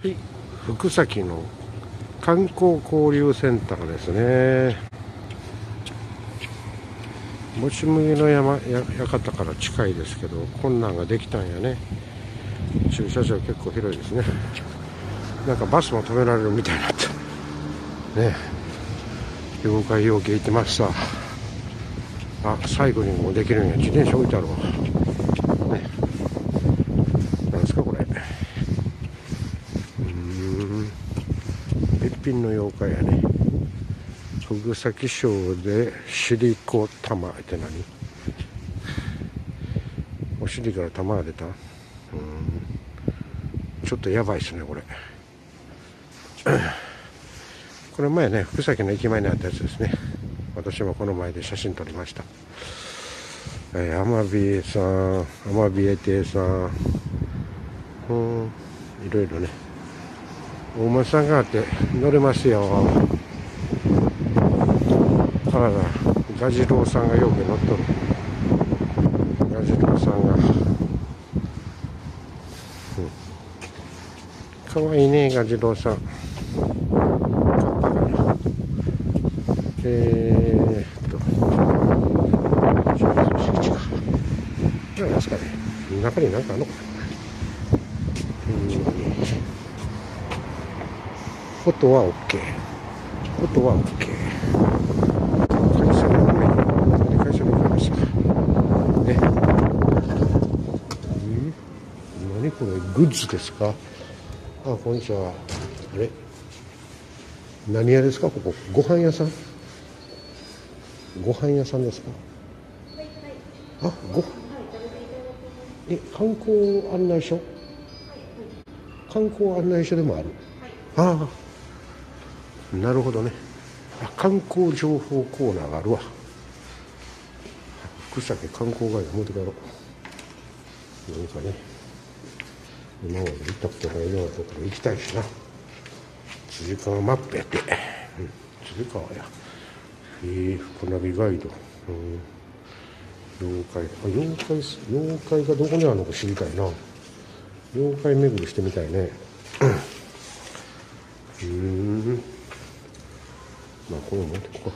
はい、福崎の観光交流センターですね。もち麦の館から近いですけど、こんなんができたんやね。駐車場結構広いですね。なんかバスも止められるみたいになってね。了解要件行ってました。あ、サイクリングもできるんや。自転車置いてあるわね。なんですかこれ。べっぴんの妖怪やね。福崎省で尻子玉って何？お尻から玉が出た？ちょっとやばいですねこれ。これ前ね、福崎の駅前にあったやつですね。私もこの前で写真撮りました。アマビエさん、アマビエ亭さん、いろいろね。大間さんがあって乗れますよ。あらら、ガジロウさんがよく乗っとる。ガジロウさんが。かわいいね、ガジロウさん。なんですかね。中に何かあるのかな。フォトは OK。フォトは OK。会社の上に会社に行きました。ね。何これ、グッズですか？あ、こんにちは。あれ？何屋ですかここ？ご飯屋さん？ご飯屋さんですか？あ、観光案内所？観光案内所でもある？ああ、なるほどね。観光情報コーナーがあるわ。福崎観光ガイド持って帰ろう。何かね、今まで行ったことないようなところ行きたいしな。辻川マップやって、辻川や。船ナガイド。妖怪がどこにあるのか知りたいな。妖怪巡りしてみたいね。まあこれ持ってこう。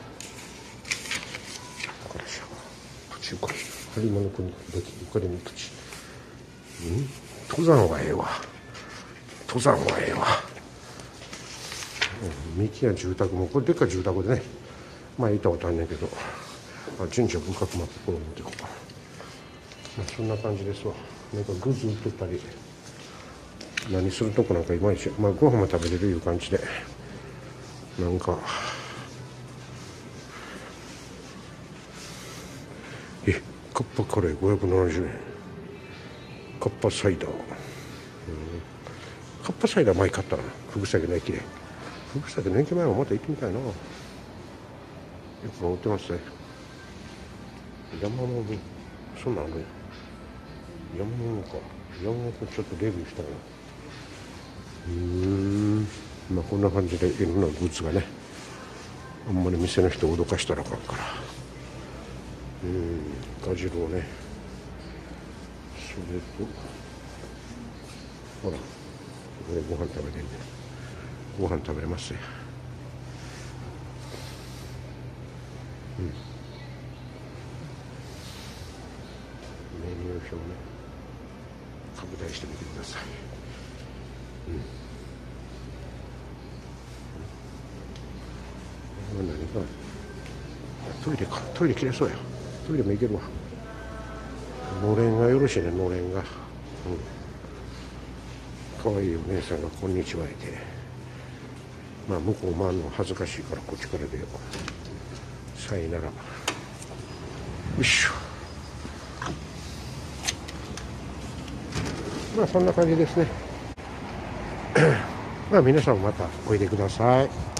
これしよう。プチウカリマの国できゆかりの土地。登山はええわ。登山はええわ。幹や住宅もこれでっかい住宅でね。まあ行ったことあんねんけど。神社仏閣マップこれ持っていこうか。まあそんな感じですわ。なんかグズ売っとったり。何するとこなんかいまいち、まあご飯も食べれるいう感じで、なんかカッパカレー570円、カッパサイダー、カッパサイダー前買ったな、福崎の駅で。福崎の駅前もまた行ってみたいな。よく売ってますね。山桃、そんなんあるやん。山桃か、山桃ちょっとレビューしたいな。まあこんな感じでいろんなグッズがね、あんまり店の人を脅かしたらあかんから。ガジロウね。それとほら、ここでご飯食べてんね。ご飯食べれますね。メニュー表ね、拡大してみてください。何かトイレ切れそうや。トイレも行けるわ。のれんがよろしいね、のれんが。可愛いお姉さんがこんにちは言って、まあ向こう回るの恥ずかしいからこっちから出よう。さいなら。よいしょ。まあそんな感じですね。まあ皆さんもまたおいでください。